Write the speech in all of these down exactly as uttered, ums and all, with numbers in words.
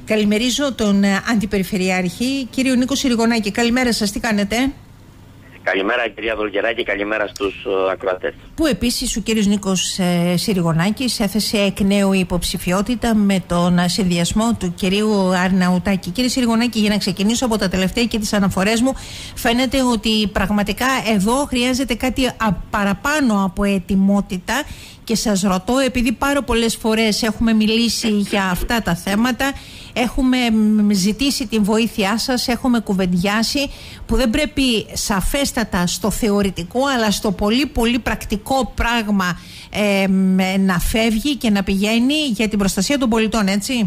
Καλημερίζω τον Αντιπεριφερειάρχη, κύριο Νίκο Συριγωνάκη. Καλημέρα σας, τι κάνετε? Καλημέρα κυρία Δολγεράκη, καλημέρα στους uh, ακροατές. Που επίσης ο κύριος Νίκος ε, Συριγωνάκης έθεσε εκ νέου υποψηφιότητα με τον συνδυασμό του κυρίου Αρναουτάκη. Κύριε Συριγωνάκη, για να ξεκινήσω από τα τελευταία και τις αναφορές μου, φαίνεται ότι πραγματικά εδώ χρειάζεται κάτι α, παραπάνω από ετοιμότητα. Και σας ρωτώ, επειδή πάρα πολλές φορές έχουμε μιλήσει για αυτά τα θέματα, έχουμε ζητήσει την βοήθειά σας, έχουμε κουβεντιάσει, που δεν πρέπει σαφέστατα στο θεωρητικό αλλά στο πολύ πολύ πρακτικό πράγμα ε, να φεύγει και να πηγαίνει για την προστασία των πολιτών, έτσι?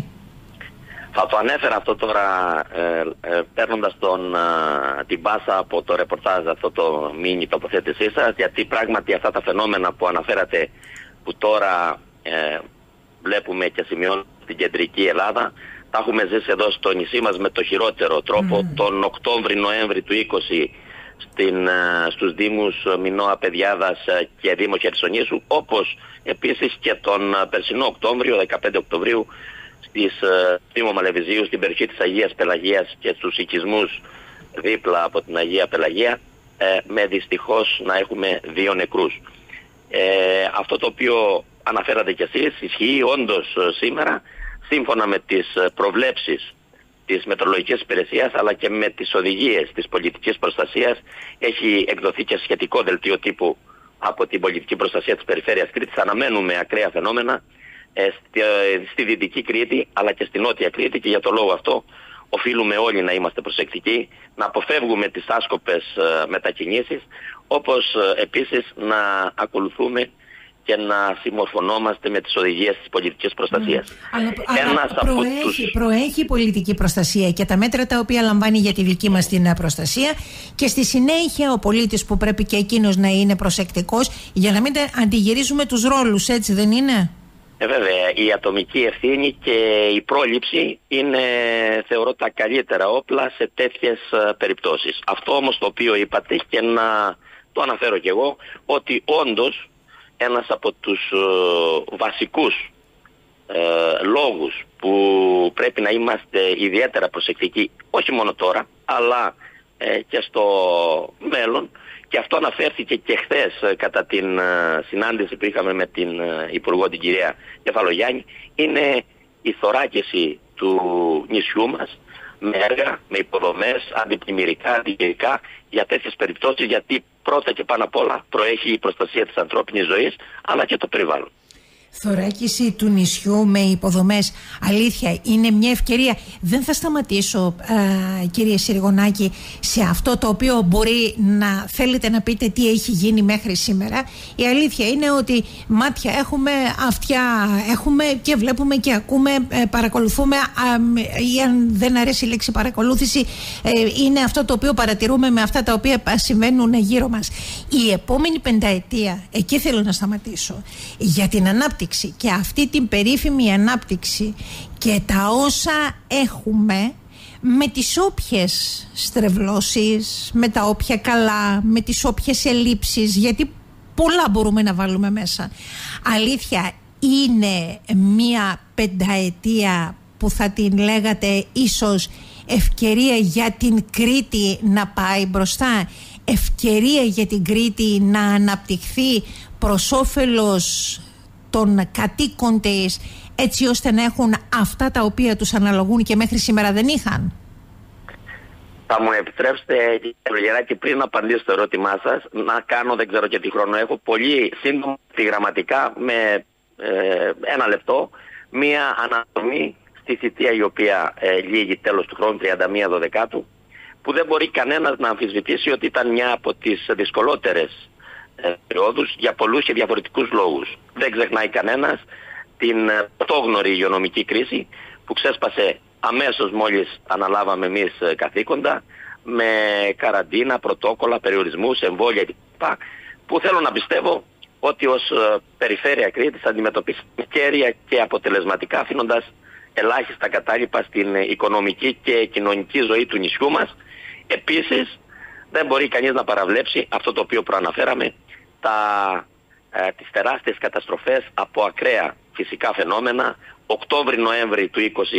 Θα το ανέφερα αυτό τώρα ε, ε, παίρνοντας τον, ε, την πάσα από το ρεπορτάζ, αυτό το μίνι τοποθέτησή σας, γιατί πράγματι αυτά τα φαινόμενα που αναφέρατε, που τώρα ε, βλέπουμε και σημειώνουμε στην κεντρική Ελλάδα, τα έχουμε ζήσει εδώ στο νησί μας με το χειρότερο τρόπο mm. τον Οκτώβρη-Νοέμβρη του είκοσι στην, ε, στους Δήμους Μινώα, Παιδιάδας και Δήμο Χερσονήσου, όπως επίσης και τον περσινό Οκτώβριο, δεκαπέντε Οκτωβρίου, στις ε, Δήμο Μαλεβιζίου, στην περιοχή της Αγίας Πελαγίας και στους οικισμούς δίπλα από την Αγία Πελαγία, ε, με δυστυχώς να έχουμε δύο νεκρούς. Ε, αυτό το οποίο αναφέρατε κι εσείς ισχύει όντως σήμερα, σύμφωνα με τις προβλέψεις της Μετεωρολογικής Υπηρεσίας αλλά και με τις οδηγίες της πολιτικής προστασίας. Έχει εκδοθεί και σχετικό δελτίο τύπου από την πολιτική προστασία της Περιφέρειας Κρήτης. Αναμένουμε ακραία φαινόμενα ε, στη, ε, στη Δυτική Κρήτη αλλά και στη Νότια Κρήτη, και για το λόγο αυτό οφείλουμε όλοι να είμαστε προσεκτικοί, να αποφεύγουμε τις άσκοπες ε, μετακινήσεις, όπως ε, επίσης να ακολουθούμε και να συμμορφωνόμαστε με τις οδηγίες της πολιτικής προστασίας. Mm. Αλλά, αλλά προέχει, τους... προέχει η πολιτική προστασία και τα μέτρα τα οποία λαμβάνει για τη δική μας την προστασία, και στη συνέχεια ο πολίτης που πρέπει και εκείνος να είναι προσεκτικός για να μην αντιγυρίζουμε τους ρόλους, έτσι δεν είναι? Ε, βέβαια, η ατομική ευθύνη και η πρόληψη είναι, θεωρώ, τα καλύτερα όπλα σε τέτοιες uh, περιπτώσεις. Αυτό όμως το οποίο είπατε, και να το αναφέρω κι εγώ, ότι όντως ένας από τους uh, βασικούς uh, λόγους που πρέπει να είμαστε ιδιαίτερα προσεκτικοί, όχι μόνο τώρα, αλλά uh, και στο μέλλον, και αυτό αναφέρθηκε και χθες uh, κατά την uh, συνάντηση που είχαμε με την uh, Υπουργό, την κυρία Κεφαλογιάννη, είναι η θωράκιση του νησιού μας με έργα, με υποδομές αντιπλημμυρικά, αντικαιρικά για τέτοιες περιπτώσεις, γιατί πρώτα και πάνω απ' όλα προέχει η προστασία της ανθρώπινης ζωής αλλά και το περιβάλλον. Θωράκιση του νησιού με υποδομές, αλήθεια είναι μια ευκαιρία. Δεν θα σταματήσω, α, κύριε Συριγωνάκη, σε αυτό το οποίο μπορεί να θέλετε να πείτε τι έχει γίνει μέχρι σήμερα. Η αλήθεια είναι ότι μάτια έχουμε, αυτιά έχουμε και βλέπουμε και ακούμε, ε, παρακολουθούμε, α, ή αν δεν αρέσει η λέξη παρακολούθηση, ε, είναι αυτό το οποίο παρατηρούμε με αυτά τα οποία συμβαίνουν γύρω μας. Η επόμενη πενταετία, εκεί θέλω να σταματήσω, για την ανάπτυξη και αυτή την περίφημη ανάπτυξη και τα όσα έχουμε, με τις όποιες στρεβλώσεις, με τα όποια καλά, με τις όποιες ελλείψεις, γιατί πολλά μπορούμε να βάλουμε μέσα. Αλήθεια, είναι μια πενταετία που θα την λέγατε ίσως ευκαιρία για την Κρήτη να πάει μπροστά, ευκαιρία για την Κρήτη να αναπτυχθεί προς όφελος των κατοίκων της, έτσι ώστε να έχουν αυτά τα οποία τους αναλογούν και μέχρι σήμερα δεν είχαν? Θα μου επιτρέψετε, κύριε Γεράκη, πριν να απαντήσω στο ερώτημά σας, να κάνω, δεν ξέρω και τι χρόνο έχω, πολύ σύντομα γραμματικά με ε, ένα λεπτό, μία αναδρομή στη θητεία η οποία ε, λύγει τέλος του χρόνου, τριάντα μία Δωδεκάτου, που δεν μπορεί κανένας να αμφισβητήσει ότι ήταν μια από τις δυσκολότερες περιόδους για πολλούς και διαφορετικούς λόγους. Δεν ξεχνάει κανένας την πρωτόγνωρη υγειονομική κρίση που ξέσπασε αμέσως μόλις αναλάβαμε εμείς καθήκοντα, με καραντίνα, πρωτόκολλα, περιορισμούς, εμβόλια κλπ. Που θέλω να πιστεύω ότι ως Περιφέρεια Κρήτης αντιμετωπίσαμε κέρια και αποτελεσματικά, αφήνοντας ελάχιστα κατάλοιπα στην οικονομική και κοινωνική ζωή του νησιού μας. Επίσης, δεν μπορεί κανείς να παραβλέψει αυτό το οποίο προαναφέραμε, τα, ε, τις τεράστιες καταστροφές από ακραία φυσικά φαινόμενα, Οκτώβρη-Νοέμβρη του είκοσι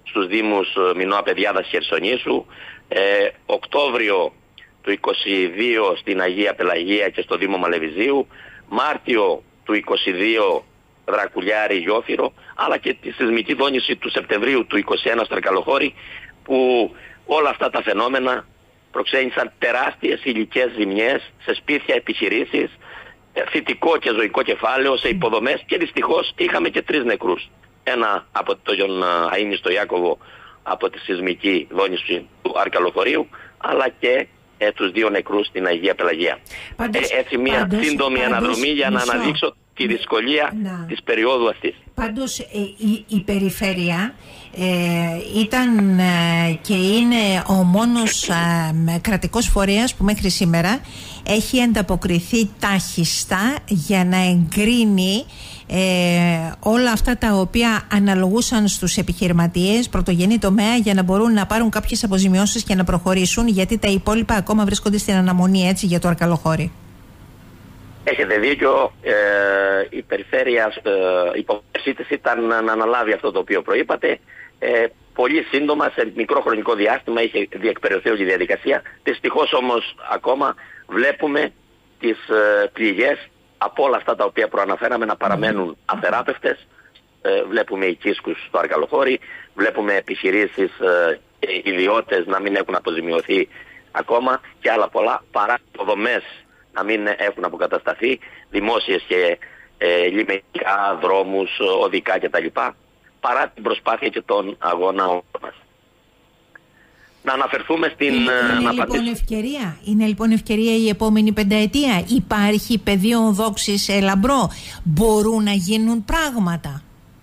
στους Δήμους Μινώα, Παιδιάδας, Χερσονήσου, ε, Οκτώβριο του είκοσι δύο στην Αγία Πελαγία και στο Δήμο Μαλεβιζίου, Μάρτιο του είκοσι δύο Δρακουλιάρη, Γιόφυρο, αλλά και τη σεισμική δόνηση του Σεπτεμβρίου του είκοσι ένα στο Αρκαλοχώρι, που όλα αυτά τα φαινόμενα προξένησαν τεράστιες υλικές ζημιές σε σπίτια, επιχειρήσεις, φυτικό και ζωικό κεφάλαιο, σε υποδομές, και δυστυχώς είχαμε και τρεις νεκρούς. Ένα από τον αείμνηστο Ιάκωβο από τη σεισμική δόνηση του Αρκαλοχωρίου, αλλά και ε, τους δύο νεκρούς στην Αγία Πελαγία. Πάντως, ε, έτσι μια πάντως, σύντομη πάντως, αναδρομή για μισό. να αναδείξω τη δυσκολία να. της περίοδου αυτής. Πάντως ε, η, η περιφέρεια ε, ήταν ε, και είναι ο μόνος ε, κρατικός φορέας που μέχρι σήμερα έχει ανταποκριθεί τάχιστα για να εγκρίνει ε, όλα αυτά τα οποία αναλογούσαν στους επιχειρηματίες, πρωτογενή τομέα, για να μπορούν να πάρουν κάποιες αποζημιώσεις και να προχωρήσουν, γιατί τα υπόλοιπα ακόμα βρίσκονται στην αναμονή, έτσι, για το Αρκαλοχώρι. Έχετε δίκιο. Ε, η περιφέρεια ε, υπόψη της ήταν να αναλάβει αυτό το οποίο προείπατε. Ε, πολύ σύντομα, σε μικρό χρονικό διάστημα, είχε διεκπεραιωθεί όλη η διαδικασία. Δυστυχώς όμως ακόμα βλέπουμε τις ε, πληγές από όλα αυτά τα οποία προαναφέραμε να παραμένουν αθεράπευτες. Ε, βλέπουμε οικίσκους στο Αρκαλοχώρι, βλέπουμε επιχειρήσεις και ε, ιδιώτες να μην έχουν αποζημιωθεί ακόμα, και άλλα πολλά, παρά υποδομές να μην έχουν αποκατασταθεί, δημόσιες και ε, λιμενικά, δρόμους, οδικά κτλ. Παρά την προσπάθεια και τον αγώνα όλων μας. Να αναφερθούμε στην... Είναι, είναι, λοιπόν ευκαιρία, είναι λοιπόν ευκαιρία η επόμενη πενταετία. Υπάρχει πεδίο δόξης λαμπρό. Μπορούν να γίνουν πράγματα.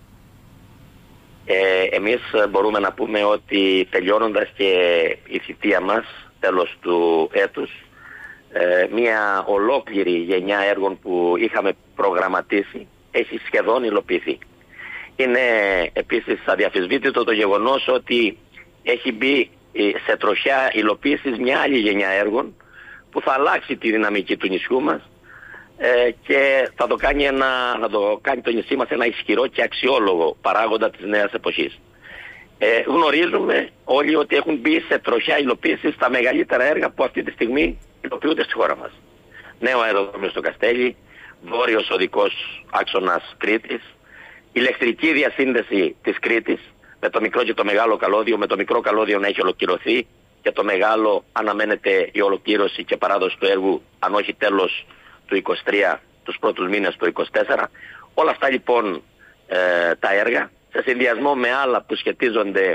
Ε, εμείς μπορούμε να πούμε ότι τελειώνοντας και η θητεία μας, τέλος του έτους, ε, μια ολόκληρη γενιά έργων που είχαμε προγραμματίσει έχει σχεδόν υλοποιηθεί. Είναι επίσης αδιαφυσβήτητο το γεγονός ότι έχει μπει σε τροχιά υλοποίησης μια άλλη γενιά έργων που θα αλλάξει τη δυναμική του νησιού μας ε, και θα το, κάνει ένα, θα το κάνει το νησί μας ένα ισχυρό και αξιόλογο παράγοντα της νέας εποχής. Ε, γνωρίζουμε όλοι ότι έχουν μπει σε τροχιά υλοποίησης τα μεγαλύτερα έργα που αυτή τη στιγμή υλοποιούνται στη χώρα μας. Νέο αεροδρόμιο στο Καστέλι, βόρειος οδικός άξονας Κρήτης, ηλεκτρική διασύνδεση της Κρήτης με το μικρό και το μεγάλο καλώδιο, με το μικρό καλώδιο να έχει ολοκληρωθεί και το μεγάλο αναμένεται η ολοκλήρωση και παράδοση του έργου, αν όχι τέλος του είκοσι τρία, τους πρώτους μήνες του είκοσι τέσσερα. Όλα αυτά λοιπόν ε, τα έργα, σε συνδυασμό με άλλα που σχετίζονται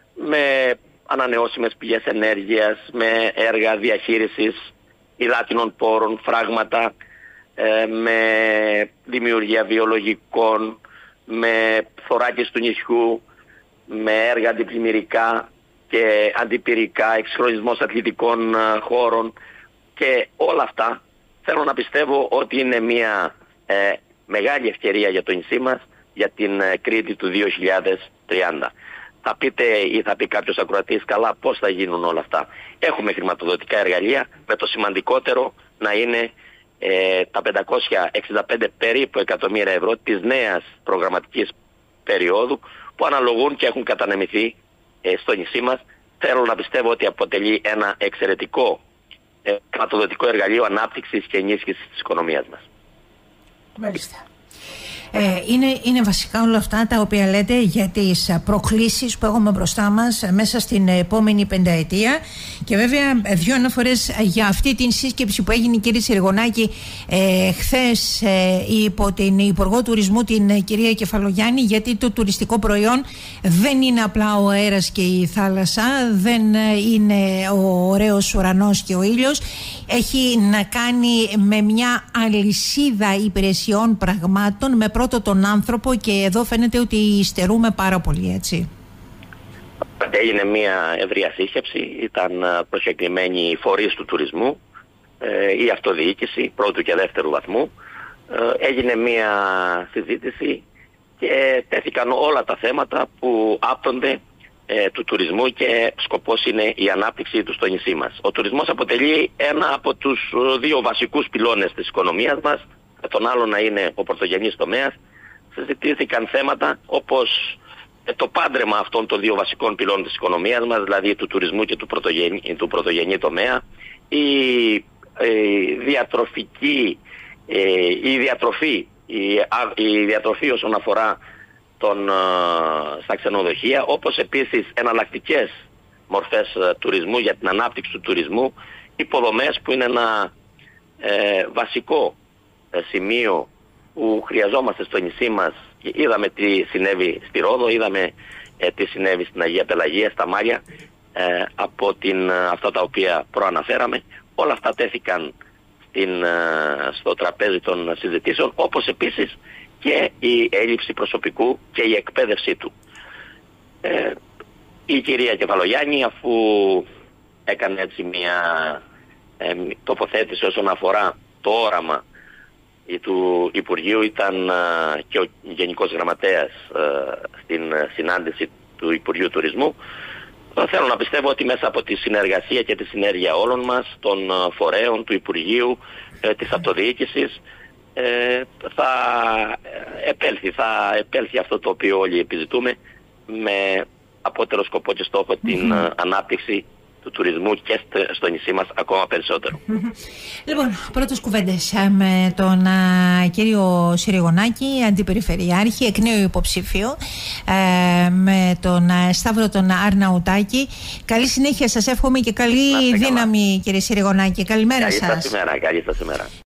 με ανανεώσιμες πηγές ενέργειας, με έργα διαχείρισης υδάτινων πόρων, φράγματα, ε, με δημιουργία βιολογικών, με θωράκιες του νησιού, με έργα αντιπλημμυρικά και αντιπυρικά, εξυγχρονισμός αθλητικών χώρων, και όλα αυτά θέλω να πιστεύω ότι είναι μια ε, μεγάλη ευκαιρία για το νησί μας για την ε, Κρήτη του δύο χιλιάδες τριάντα. Θα πείτε ή θα πει κάποιος ακροατής, καλά, πώς θα γίνουν όλα αυτά. Έχουμε χρηματοδοτικά εργαλεία, με το σημαντικότερο να είναι ε, τα πεντακόσια εξήντα πέντε περίπου εκατομμύρια ευρώ της νέας προγραμματικής περίοδου, που αναλογούν και έχουν κατανεμηθεί ε, στο νησί μας. Θέλω να πιστεύω ότι αποτελεί ένα εξαιρετικό ε, χρηματοδοτικό εργαλείο ανάπτυξης και ενίσχυσης της οικονομίας μας. Μάλιστα. Ε, είναι, είναι βασικά όλα αυτά τα οποία λέτε για τις προκλήσεις που έχουμε μπροστά μας μέσα στην επόμενη πενταετία, και βέβαια δύο αναφορές για αυτή την σύσκεψη που έγινε, κύριε Συριγωνάκη, ε, χθες ε, υπό την Υπουργό Τουρισμού, την κυρία Κεφαλογιάννη, γιατί το τουριστικό προϊόν δεν είναι απλά ο αέρας και η θάλασσα, δεν είναι ο ωραίος ουρανός και ο ήλιος, έχει να κάνει με μια αλυσίδα υπηρεσιών πραγμάτων, με πρώτο τον άνθρωπο, και εδώ φαίνεται ότι υστερούμε πάρα πολύ, έτσι. Έγινε μια ευρεία σύσκεψη, ήταν προσκεκλημένοι οι φορείς του τουρισμού, η αυτοδιοίκηση πρώτου και δεύτερου βαθμού. Έγινε μια συζήτηση και τέθηκαν όλα τα θέματα που άπτονται του τουρισμού, και σκοπός είναι η ανάπτυξή του στο νησί μας. Ο τουρισμός αποτελεί ένα από τους δύο βασικούς πυλώνες της οικονομίας μας, με τον άλλο να είναι ο πρωτογενής τομέας. Συζητήθηκαν θέματα όπως το πάντρεμα αυτών των δύο βασικών πυλών της οικονομίας μας, δηλαδή του τουρισμού και του πρωτογενή, του πρωτογενή τομέα, η, η διατροφική, η διατροφή, η, η διατροφή όσον αφορά τον, στα ξενοδοχεία, όπως επίσης εναλλακτικές μορφές τουρισμού για την ανάπτυξη του τουρισμού, υποδομές που είναι ένα ε, βασικό ε, σημείο που χρειαζόμαστε στο νησί μας. Είδαμε τι συνέβη στη Ρόδο, είδαμε ε, τι συνέβη στην Αγία Πελαγία, στα Μάρια, ε, από την, αυτά τα οποία προαναφέραμε. Όλα αυτά τέθηκαν στην, ε, στο τραπέζι των συζητήσεων, όπως επίσης και η έλλειψη προσωπικού και η εκπαίδευσή του. Ε, η κυρία Κεφαλογιάννη, αφού έκανε έτσι μια ε, τοποθέτηση όσον αφορά το όραμα του Υπουργείου, ήταν ε, και ο Γενικός Γραμματέας ε, στην συνάντηση του Υπουργείου Τουρισμού. Θέλω να πιστεύω ότι μέσα από τη συνεργασία και τη συνέργεια όλων μας, των φορέων, του Υπουργείου, ε, της αυτοδιοίκησης, ε, θα επέλθει, θα επέλθει αυτό το οποίο όλοι επιζητούμε, με απότερο σκοπό και στόχο mm-hmm. την uh, ανάπτυξη του τουρισμού και στο νησί μας ακόμα περισσότερο. Mm-hmm. Λοιπόν, πρώτες κουβέντες με τον uh, κύριο Συριγωνάκη, αντιπεριφερειάρχη, εκ νέου υποψήφιο, uh, με τον uh, Σταύρο τον Αρναουτάκη. Καλή συνέχεια σας εύχομαι και καλή δύναμη, κύριε Συριγωνάκη. Καλημέρα σας. Καλή σας ημέρα, καλή σας ημέρα.